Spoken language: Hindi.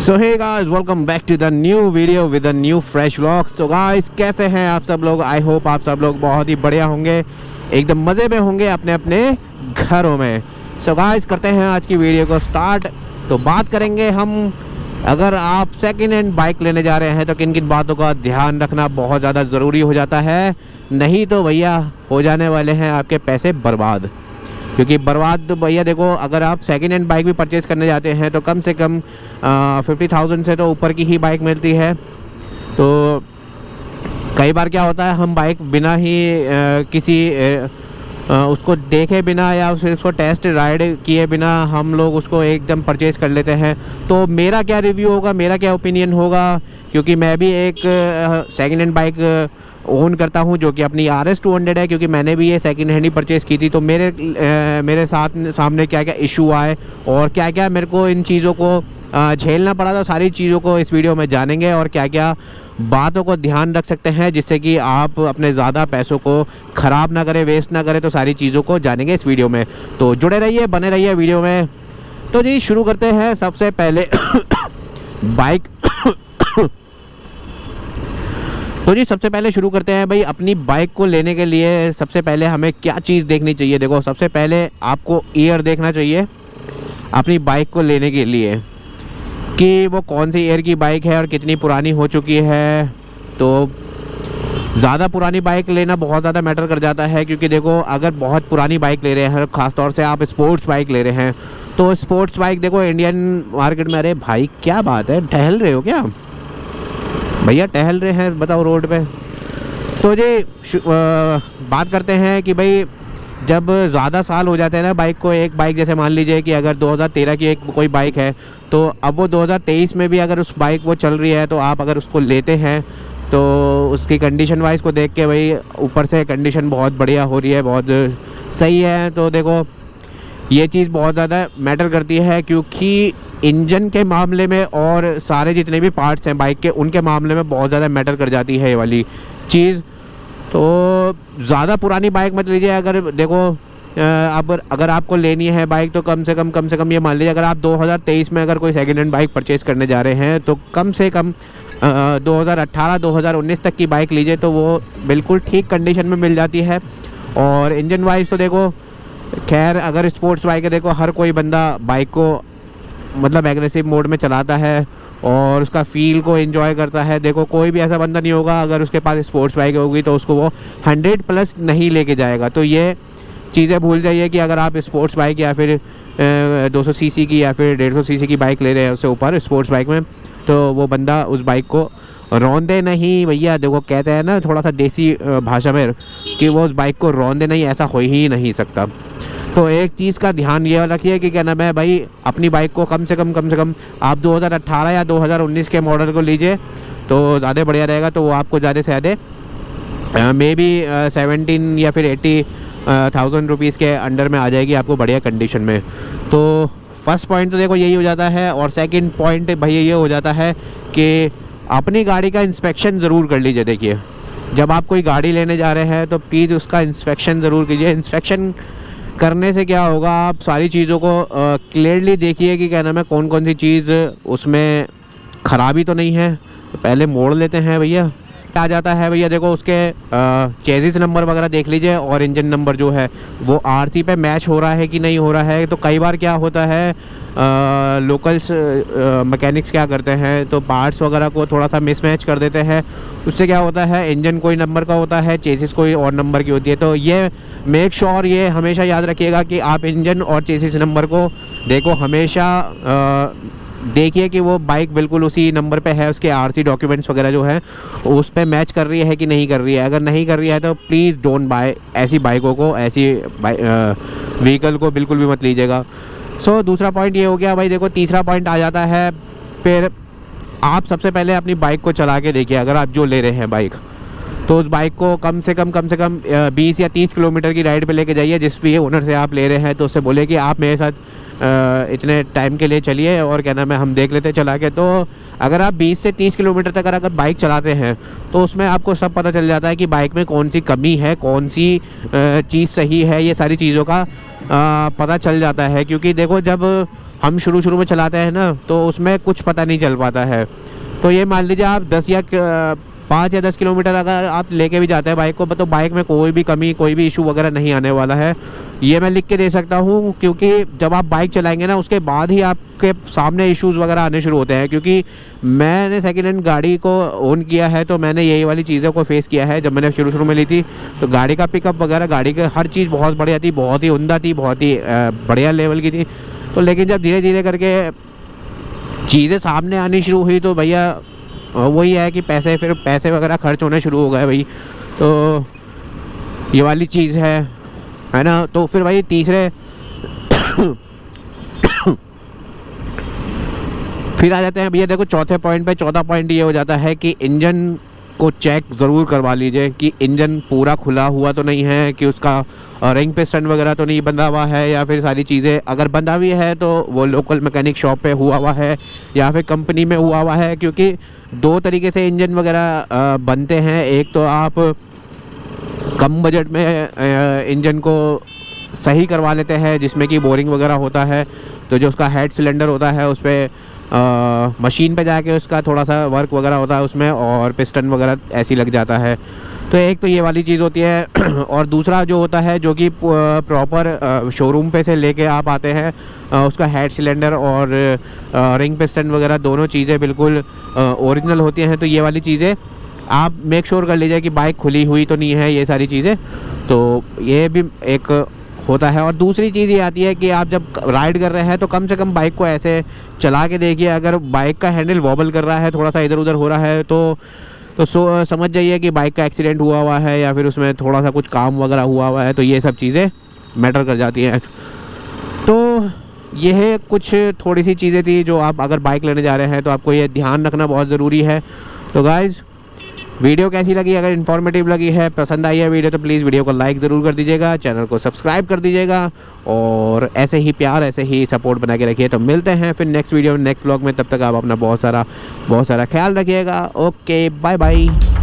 So hey guys, welcome back to the new video with a new fresh vlog. So guys, कैसे हैं आप सब लोग? आई होप आप सब लोग बहुत ही बढ़िया होंगे, एकदम मज़े में होंगे अपने अपने घरों में। सो गाइस, करते हैं आज की वीडियो को स्टार्ट। तो बात करेंगे हम, अगर आप सेकेंड हैंड बाइक लेने जा रहे हैं तो किन किन बातों का ध्यान रखना बहुत ज़्यादा ज़रूरी हो जाता है, नहीं तो भैया हो जाने वाले हैं आपके पैसे बर्बाद। क्योंकि बर्बाद तो भैया देखो, अगर आप सेकेंड हैंड बाइक भी परचेज़ करने जाते हैं तो कम से कम 50,000 से तो ऊपर की ही बाइक मिलती है। तो कई बार क्या होता है, हम बाइक बिना ही किसी उसको देखे बिना या उसको टेस्ट राइड किए बिना हम लोग उसको एकदम परचेज़ कर लेते हैं। तो मेरा क्या रिव्यू होगा, मेरा क्या ओपिनियन होगा, क्योंकि मैं भी एक सेकेंड हैंड बाइक ओन करता हूं जो कि अपनी RS 200 है, क्योंकि मैंने भी ये सेकंड हैंड ही परचेज़ की थी। तो मेरे सामने क्या क्या इशू आए और क्या क्या मेरे को इन चीज़ों को झेलना पड़ा, तो सारी चीज़ों को इस वीडियो में जानेंगे और क्या क्या बातों को ध्यान रख सकते हैं जिससे कि आप अपने ज़्यादा पैसों को ख़राब ना करें, वेस्ट ना करें। तो सारी चीज़ों को जानेंगे इस वीडियो में, तो जुड़े रहिए, बने रहिए वीडियो में। तो जी शुरू करते हैं सबसे पहले बाइक तो जी सबसे पहले शुरू करते हैं भाई, अपनी बाइक को लेने के लिए सबसे पहले हमें क्या चीज़ देखनी चाहिए। देखो, सबसे पहले आपको ईयर देखना चाहिए अपनी बाइक को लेने के लिए कि वो कौन सी ईयर की बाइक है और कितनी पुरानी हो चुकी है। तो ज़्यादा पुरानी बाइक लेना बहुत ज़्यादा मैटर कर जाता है, क्योंकि देखो अगर बहुत पुरानी बाइक ले रहे हैं, ख़ासतौर से आप स्पोर्ट्स बाइक ले रहे हैं, तो स्पोर्ट्स बाइक देखो इंडियन मार्केट में, अरे भाई क्या बात है, टहल रहे हो क्या भैया? टहल रहे हैं, बताओ रोड पे। तो जी बात करते हैं कि भाई जब ज़्यादा साल हो जाते हैं ना बाइक को, एक बाइक जैसे मान लीजिए कि अगर 2013 की एक कोई बाइक है, तो अब वो 2023 में भी अगर उस बाइक वो चल रही है, तो आप अगर उसको लेते हैं तो उसकी कंडीशन वाइज को देख के भाई ऊपर से कंडीशन बहुत बढ़िया हो रही है, बहुत सही है। तो देखो ये चीज़ बहुत ज़्यादा मैटर करती है, क्योंकि इंजन के मामले में और सारे जितने भी पार्ट्स हैं बाइक के, उनके मामले में बहुत ज़्यादा मैटर कर जाती है ये वाली चीज़। तो ज़्यादा पुरानी बाइक मत लीजिए। अगर देखो अब अगर आपको लेनी है बाइक, तो कम से कम ये मान लीजिए, अगर आप 2023 में अगर कोई सेकेंड हैंड बाइक परचेज़ करने जा रहे हैं तो कम से कम 2018-2019 तक की बाइक लीजिए, तो वो बिल्कुल ठीक कंडीशन में मिल जाती है। और इंजन वाइज तो देखो, खैर अगर स्पोर्ट्स बाइक है, देखो हर कोई बंदा बाइक को मतलब एग्रेसिव मोड में चलाता है और उसका फील को एंजॉय करता है। देखो कोई भी ऐसा बंदा नहीं होगा अगर उसके पास स्पोर्ट्स बाइक होगी तो उसको वो 100+ नहीं लेके जाएगा। तो ये चीज़ें भूल जाइए कि अगर आप स्पोर्ट्स बाइक या फिर 200 सीसी की या फिर 150 सीसी की बाइक ले रहे हैं उससे ऊपर स्पोर्ट्स बाइक में, तो वो बंदा उस बाइक को रौंदे नहीं भैया। देखो कहते हैं ना थोड़ा सा देसी भाषा में कि वो उस बाइक को रौंदे नहीं, ऐसा हो ही नहीं सकता। तो एक चीज़ का ध्यान ये रखिए कि क्या नाम है भाई, अपनी बाइक को कम से कम आप 2018 या 2019 के मॉडल को लीजिए तो ज़्यादा बढ़िया रहेगा। तो वो आपको ज़्यादा से ज़्यादा मे बी 17 या फिर 80,000 रुपीज़ के अंडर में आ जाएगी आपको बढ़िया कंडीशन में। तो फर्स्ट पॉइंट तो देखो यही हो जाता है। और सेकंड पॉइंट भैया ये हो जाता है कि अपनी गाड़ी का इंस्पेक्शन ज़रूर कर लीजिए। देखिए जब आप कोई गाड़ी लेने जा रहे हैं तो प्लीज़ उसका इंस्पेक्शन ज़रूर कीजिए। इंस्पेक्शन करने से क्या होगा, आप सारी चीज़ों को क्लियरली देखिए कि क्या नाम है, कौन कौन सी चीज़ उसमें ख़राबी तो नहीं है। तो पहले मोड़ लेते हैं भैया, आ जाता है भैया देखो उसके चेसिस नंबर वगैरह देख लीजिए और इंजन नंबर जो है वो RC पे मैच हो रहा है कि नहीं हो रहा है। तो कई बार क्या होता है, लोकल्स मैकेनिक्स क्या करते हैं, तो पार्ट्स वगैरह को थोड़ा सा मिसमैच कर देते हैं। उससे क्या होता है, इंजन कोई नंबर का होता है, चेसिस कोई और नंबर की होती है। तो ये मेक श्योर ये हमेशा याद रखिएगा कि आप इंजन और चेसिस नंबर को देखो, हमेशा देखिए कि वो बाइक बिल्कुल उसी नंबर पे है, उसके RC डॉक्यूमेंट्स वगैरह जो है उस पे मैच कर रही है कि नहीं कर रही है। अगर नहीं कर रही है तो प्लीज़ डोंट बाय ऐसी बाइकों को, ऐसी व्हीकल को बिल्कुल भी मत लीजिएगा। सो दूसरा पॉइंट ये हो गया भाई। देखो तीसरा पॉइंट आ जाता है, फिर आप सबसे पहले अपनी बाइक को चला के देखिए। अगर आप जो ले रहे हैं बाइक, तो उस बाइक को कम से कम 20 या 30 किलोमीटर की राइड पे लेके जाइए। जिस भी ओनर से आप ले रहे हैं तो उससे बोले कि आप मेरे साथ इतने टाइम के लिए चलिए और क्या नाम है हम देख लेते चला के। तो अगर आप 20 से 30 किलोमीटर तक अगर बाइक चलाते हैं तो उसमें आपको सब पता चल जाता है कि बाइक में कौन सी कमी है, कौन सी चीज़ सही है, ये सारी चीज़ों का पता चल जाता है। क्योंकि देखो जब हम शुरू में चलाते हैं ना, तो उसमें कुछ पता नहीं चल पाता है। तो ये मान लीजिए आप 5 या 10 किलोमीटर अगर आप लेके भी जाते हैं बाइक को, तो बाइक में कोई भी कमी, कोई भी इशू वगैरह नहीं आने वाला है। ये मैं लिख के दे सकता हूँ, क्योंकि जब आप बाइक चलाएंगे ना, उसके बाद ही आपके सामने इश्यूज़ वगैरह आने शुरू होते हैं। क्योंकि मैंने सेकेंड हैंड गाड़ी को ओन किया है, तो मैंने यही वाली चीज़ों को फेस किया है। जब मैंने शुरू में ली थी, तो गाड़ी का पिकअप वगैरह, गाड़ी की हर चीज़ बहुत बढ़िया थी, बहुत ही उम्दा थी, बहुत ही बढ़िया लेवल की थी। तो लेकिन जब धीरे धीरे करके चीज़ें सामने आनी शुरू हुई, तो भैया वही है कि फिर पैसे वगैरह खर्च होने शुरू हो गए भाई। तो ये वाली चीज़ है ना। तो फिर भाई तीसरे फिर आ जाते हैं भैया, देखो चौथे पॉइंट पे। चौथा पॉइंट ये हो जाता है कि इंजन को चेक ज़रूर करवा लीजिए कि इंजन पूरा खुला हुआ तो नहीं है, कि उसका रिंग पिस्टन वगैरह तो नहीं बंधा हुआ है, या फिर सारी चीज़ें अगर बंधा भी है तो वो लोकल मैकेनिक शॉप पे हुआ है या फिर कंपनी में हुआ है। क्योंकि 2 तरीके से इंजन वगैरह बनते हैं। एक तो आप कम बजट में इंजन को सही करवा लेते हैं, जिसमें कि बोरिंग वगैरह होता है, तो जो उसका हेड सिलेंडर होता है उस पर मशीन पे जाके उसका थोड़ा सा वर्क वगैरह होता है उसमें, और पिस्टन वगैरह ऐसी लग जाता है। तो एक तो ये वाली चीज़ होती है। और दूसरा जो होता है, जो कि प्रॉपर शोरूम पे से लेके आप आते हैं, उसका हेड सिलेंडर और रिंग पिस्टन वगैरह दोनों चीज़ें बिल्कुल ओरिजिनल होती हैं। तो ये वाली चीज़ें आप मेक श्योर कर लीजिए कि बाइक खुली हुई तो नहीं है, ये सारी चीज़ें। तो ये भी एक होता है। और दूसरी चीज़ ये आती है कि आप जब राइड कर रहे हैं, तो कम से कम बाइक को ऐसे चला के देखिए। अगर बाइक का हैंडल वॉबल कर रहा है, थोड़ा सा इधर उधर हो रहा है, तो समझ जाइए कि बाइक का एक्सीडेंट हुआ है, या फिर उसमें थोड़ा सा कुछ काम वगैरह हुआ है। तो ये सब चीज़ें मैटर कर जाती हैं। तो यह कुछ थोड़ी सी चीज़ें थी जो आप अगर बाइक लेने जा रहे हैं तो आपको ये ध्यान रखना बहुत ज़रूरी है। तो गाइज़, वीडियो कैसी लगी? अगर इन्फॉर्मेटिव लगी है, पसंद आई है वीडियो, तो प्लीज़ वीडियो को लाइक ज़रूर कर दीजिएगा, चैनल को सब्सक्राइब कर दीजिएगा, और ऐसे ही प्यार, ऐसे ही सपोर्ट बना के रखिए। तो मिलते हैं फिर नेक्स्ट वीडियो, नेक्स्ट ब्लॉग में। तब तक आप अपना बहुत सारा ख्याल रखिएगा। Okay, bye bye.